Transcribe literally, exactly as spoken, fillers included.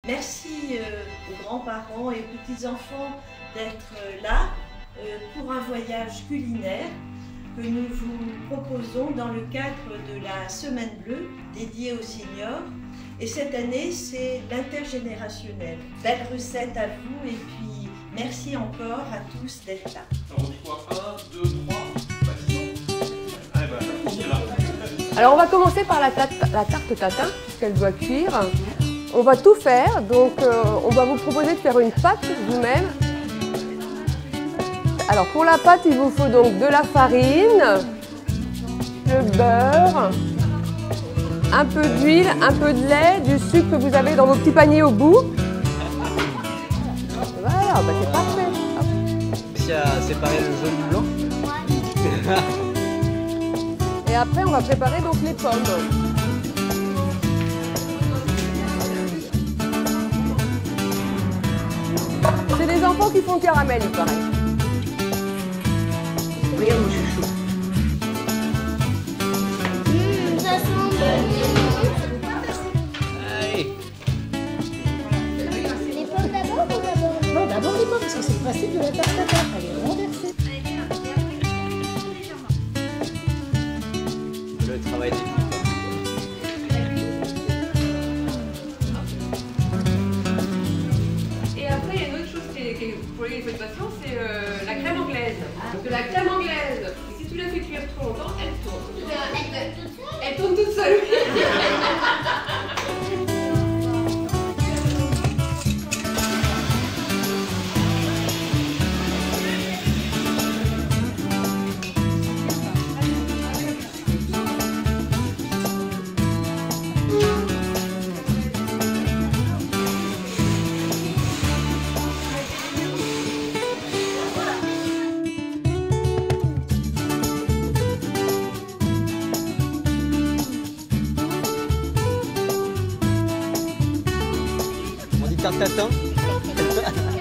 Merci euh, aux grands-parents et aux petits-enfants d'être euh, là euh, pour un voyage culinaire que nous vous proposons dans le cadre de la Semaine Bleue dédiée aux seniors. Et cette année, c'est l'intergénérationnel. Belle recette à vous et puis merci encore à tous d'être là. Alors on dit quoi? un, deux, trois, bah, ben, on y va. Alors on va commencer par la, tarte, la tarte tatin, puisqu'elle doit cuire. On va tout faire, donc euh, on va vous proposer de faire une pâte vous-même. Alors pour la pâte, il vous faut donc de la farine, le beurre, un peu d'huile, un peu de lait, du sucre que vous avez dans vos petits paniers au bout. Voilà, bah c'est parfait. Réussi à séparer le jaune du blanc. Et après, on va préparer donc les pommes. C'est des enfants qui font le caramel, il paraît. Regarde mon chouchou. Mmh, ça sent bon. Allez. Les pommes d'abord ou d'abord? Non, d'abord les pommes, parce que c'est le principe de la tarte tatin. Allez, renverser. Le travail d'équipe. Et après, il y a une autre chose qui est, qui est pour les patients, c'est euh, la crème anglaise. Parce que la crème anglaise, si tu la fais cuire trop longtemps, elle tourne. Elle tourne toute seule. On dit tarte tatin.